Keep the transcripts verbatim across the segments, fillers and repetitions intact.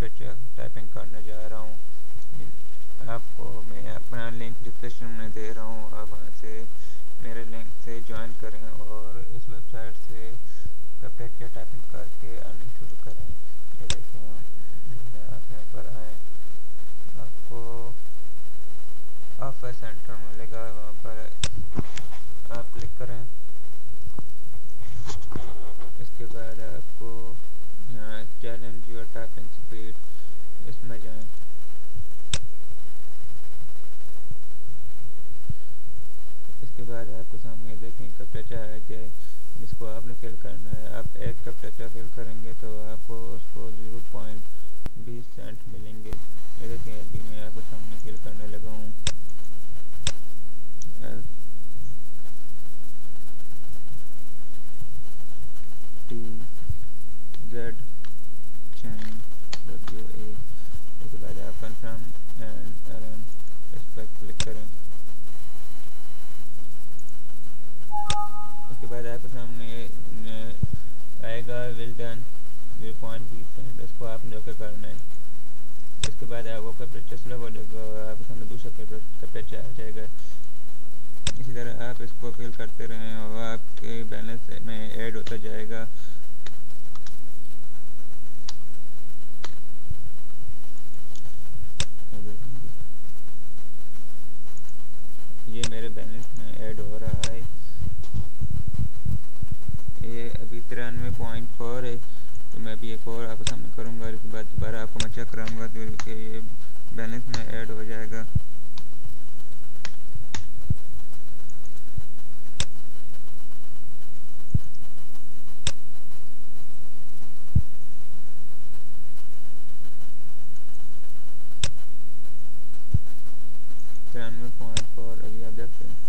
Captcha typing करने जा रहा हूँ। आपको मैं अपना लिंक डिस्क्रिप्शन में दे रहा हूँ, आप वहाँ से मेरे लिंक से ज्वाइन करें और इस वेबसाइट से कैप्चा टाइपिंग करके अर्निंग शुरू करें। ये देखें, आप यहाँ पर आएँ, आपको ऑफर सेंटर मिलेगा, वहाँ पर आप क्लिक करें। इसके बाद आपको यहाँ चैलेंज योर टाइपिंग स्पीड, इसमें जाएं। इसके बाद आपको सामने देखें कैप्चा है कि जिसको आपने फिल करना है। आप एक कैप्चा फिल करेंगे तो आपको उसको ज़ीरो पॉइंट बीस सेंट मिलेंगे। ये देखें, अभी मैं आपको सामने फिल करने लगा हूँ। टी जेड चाइन डब्ल्यू ए। इसके बाद आप कंफर्म एंड एरन इस पर क्लिक करें। उसके बाद आपके सामने आएगा वेल डन ज़ीरो पॉइंट बीस सेंट, इसको आपने ओके करना है। इसके बाद आपको कैप्चा सेलेक्ट हो जाएगा और आपके सामने दूसरा कैप्चा आ जाएगा। इसी तरह आप इसको फिल करते रहें और आपके बैलेंस में ऐड होता जाएगा। ये मेरे बैलेंस में ऐड हो रहा है, ये अभी तिरानवे पॉइंट फोर है। तो मैं अभी एक और आपको सामने करूँगा, इसके बाद दोबारा आपको मैं चेक कराऊँगा तो ये बैलेंस में ऐड हो जाएगा। तिरानवे पॉइंट फोर अभी आप देखते हैं।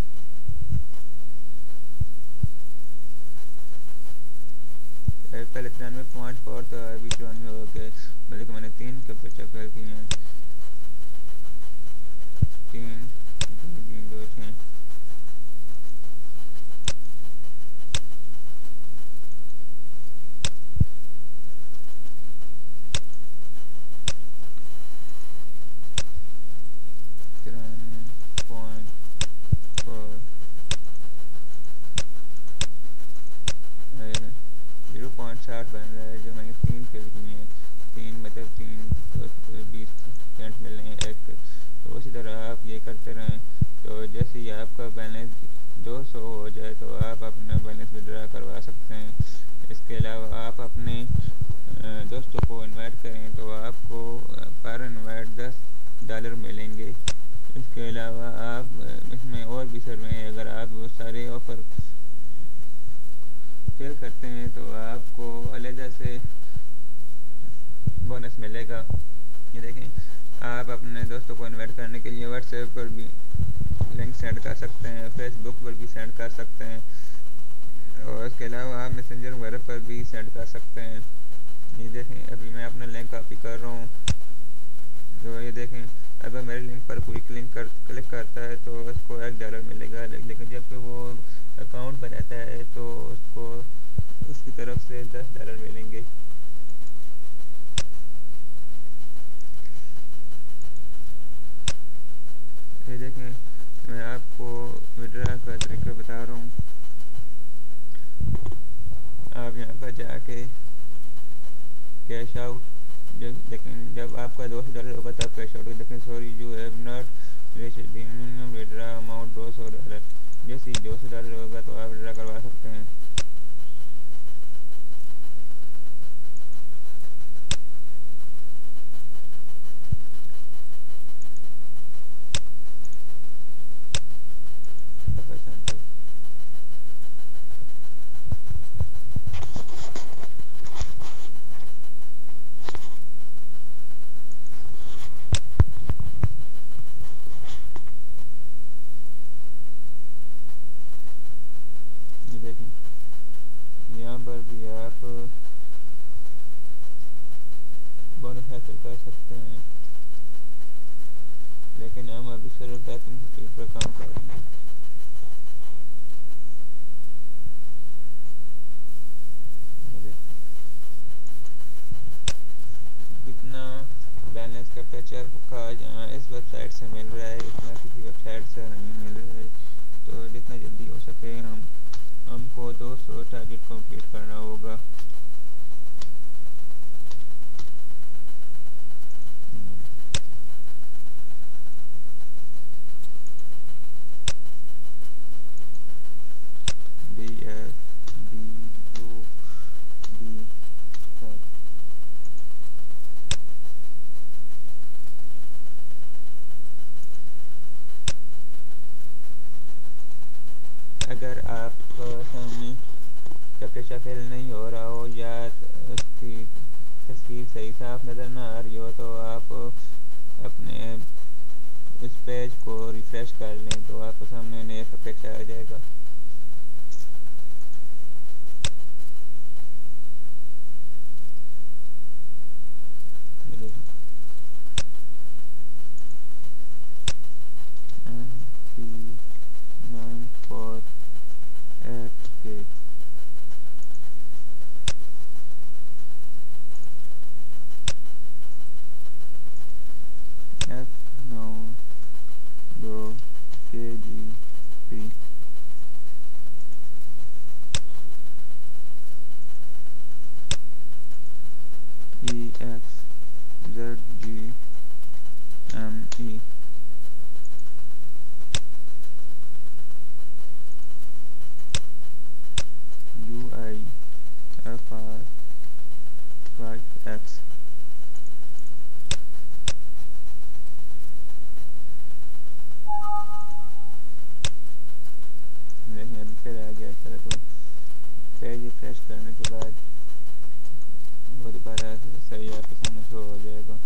पहले तिरानवे पॉइंट फोर तो अभी चौरानवे हो गए, बल्कि मैंने तीन कैप्चा फिल किए हैं। तीन तीन दो छः। तिरानवे पॉइंट फोर जीरो पॉइंट साठ बन रहा है, जो मैंने तीन फिल किए हैं। तीन मतलब तीन तो बीस सेंट मिल रहे हैं एक। तो उसी तरह आप ये करते रहें, तो जैसे ही आपका बैलेंस दो सौ हो जाए तो आप अपना बैलेंस विड्रा करवा सकते हैं। इसके अलावा आप अपने दोस्तों को इनवाइट करें तो आपको पर इनवाइट दस डॉलर मिलेंगे। इसके अलावा आप इसमें और भी सर्वे हैं, अगर आप वो सारे ऑफ़र फिल करते हैं तो आपको अलग से बोनस मिलेगा। ये देखें, आप अपने दोस्तों को इनवाइट करने के लिए व्हाट्सएप पर भी लिंक सेंड कर सकते हैं, फेसबुक पर भी सेंड कर सकते हैं और इसके अलावा आप मैसेंजर वगैरह पर भी सेंड कर सकते हैं। ये देखें, अभी मैं अपना लिंक कॉपी कर रहा हूँ। तो ये देखें, अगर मेरे लिंक पर कोई क्लिक कर क्लिक करता है तो उसको एक डॉलर मिलेगा, लेकिन जब वो अकाउंट बनाता है तो उसको उसकी तरफ से दस डॉलर मिलेंगे। ये देखें, मैं आपको विड्रा का तरीका बता रहा हूँ। आप यहाँ पर जाके कैश आउट, जब देखें जब आपका दो सौ डॉलर होगा तब कैश आउट देखें। Sorry you have not reached the minimum withdraw amount दो सौ डॉलर। जैसे ही दो सौ डॉलर होगा तो आप विड्रा करवा सकते हैं। यहाँ पर भी आप बोनस हासिल कर सकते हैं, लेकिन हम अभी सिर्फ टाइपिंग स्पीड पर काम कर रहे हैं। कितना बैलेंस कैप्चर का इस वेबसाइट से मिल रहा है, इतना किसी वेबसाइट से नहीं मिल रहा है। तो जितना जल्दी हो सके हम हमको दो सौ टारगेट कंप्लीट करना होगा। D F D U D अगर आप सामने कैप्चा फिल नहीं हो रहा हो या उसकी तस्वीर सही साफ नज़र ना आ रही हो तो आप अपने इस पेज को रिफ्रेश कर लें तो आपको सामने नया कैप्चा आ जाएगा। E X Z G M E U I F R five X देखिए अभी फिर आ गया। चलो तो पेज रिफ्रेश करने के बाद वो दोबारा सही आपके सामने शो हो जाएगा।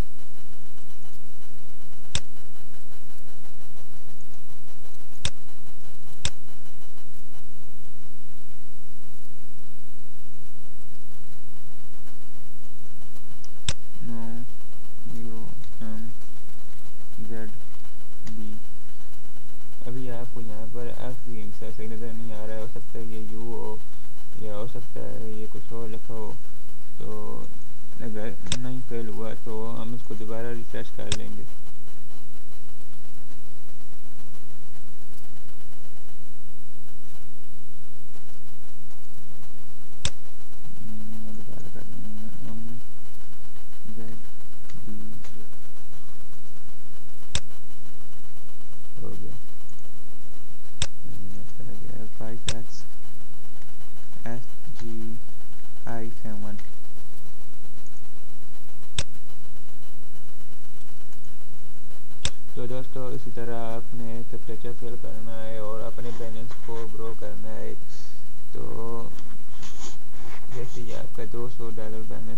No zero M Z B अभी आपको यहाँ पर आखिरी हिस्सा सही नज़र नहीं आ रहा है, हो सकता है ये यू हो या हो सकता है ये कुछ और लिखा हो। तो अगर नहीं फेल हुआ तो हम इसको दोबारा रिफ्रेश कर लेंगे। दोबारा कर रहे हैं हम जेड बी हो गया five X S G I seven. तो दोस्तों इसी तरह आपने कैप्चा फिल करना है और अपने बैलेंस को ग्रो करना है। तो जैसे ही आपका दो सौ डॉलर बैलेंस